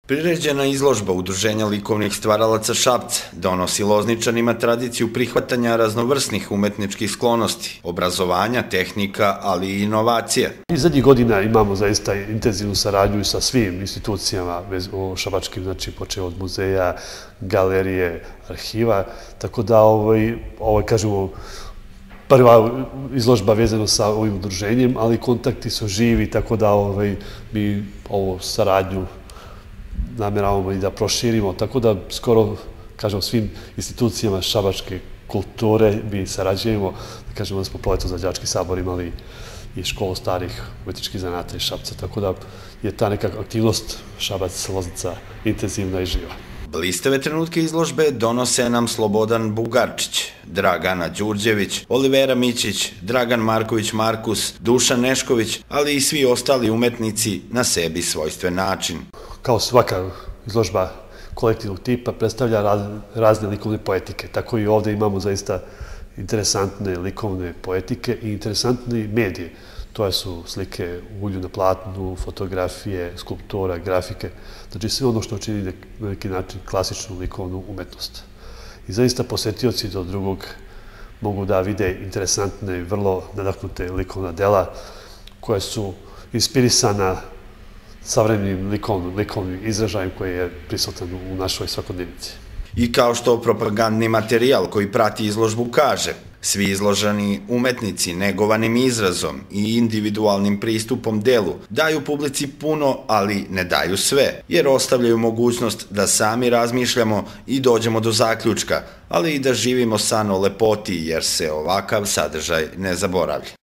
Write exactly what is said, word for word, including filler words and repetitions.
Priređena izložba Udruženja likovnih stvaralaca Šapca donosi Lozničanima tradiciju prihvatanja raznovrsnih umetničkih sklonosti, obrazovanja, tehnika, ali i inovacije. I zadnjih godina imamo zaista intenzivnu saradnju sa svim institucijama šabačkim, znači počeo od muzeja, galerije, arhiva, tako da ovo, kažemo, prva izložba vezana sa ovim udruženjem, ali kontakti su živi, tako da mi ovu saradnju nameravamo i da proširimo, tako da skoro, kažem, svim institucijama šabačke kulture mi sarađujemo, da kažemo da smo proleto za đački sabor imali i školu starih umetničkih zanata iz Šapca, tako da je ta neka aktivnost Šabac-Loznica intenzivna i živa. Blistave trenutke izložbe donose nam Slobodan Bugarčić, Dragana Đurđević, Olivera Mićić, Dragan Marković-Markus, Dušan Nešković, ali i svi ostali umetnici na sebi svojstven način. Kao svaka izložba kolektivnog tipa predstavlja razne likovne poetike, tako i ovde imamo zaista interesantne likovne poetike i interesantne medije. To su slike u ulju na platnu, fotografije, skulptura, grafike, znači sve ono što čini na neki način klasičnu likovnu umetnost. I zaista posetioci do drugog mogu da vide interesantne i vrlo nadahnute likovna dela koje su inspirisana savremenim likovnim izražajem koji je prisutan u našoj svakodnevnici. I kao što propagandni materijal koji prati izložbu kaže, svi izloženi umetnici negovanim izrazom i individualnim pristupom delu daju publici puno, ali ne daju sve, jer ostavljaju mogućnost da sami razmišljamo i dođemo do zaključka, ali i da živimo san o lepoti, jer se ovakav sadržaj ne zaboravlja.